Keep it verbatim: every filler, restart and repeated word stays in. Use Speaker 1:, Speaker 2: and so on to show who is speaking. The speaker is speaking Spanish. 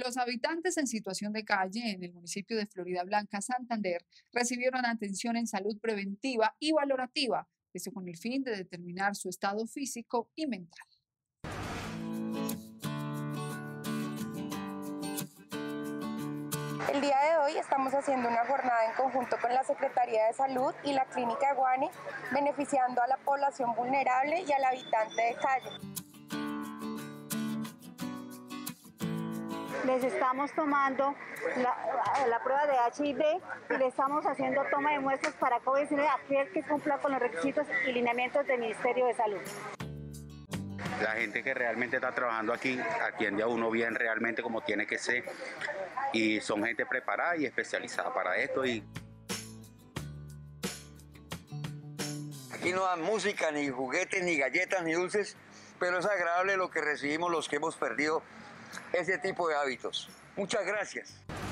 Speaker 1: Los habitantes en situación de calle en el municipio de Florida Blanca, Santander, recibieron atención en salud preventiva y valorativa, esto con el fin de determinar su estado físico y mental.
Speaker 2: El día de hoy estamos haciendo una jornada en conjunto con la Secretaría de Salud y la Clínica de Guane, beneficiando a la población vulnerable y al habitante de calle.
Speaker 3: Les estamos tomando la, la prueba de H I V y le estamos haciendo toma de muestras para COVID diecinueve a aquel que cumpla con los requisitos y lineamientos del Ministerio de Salud.
Speaker 4: La gente que realmente está trabajando aquí atiende a uno bien realmente como tiene que ser y son gente preparada y especializada para esto. Y
Speaker 5: aquí no dan música, ni juguetes, ni galletas, ni dulces, pero es agradable lo que recibimos los que hemos perdido ese tipo de hábitos. Muchas gracias.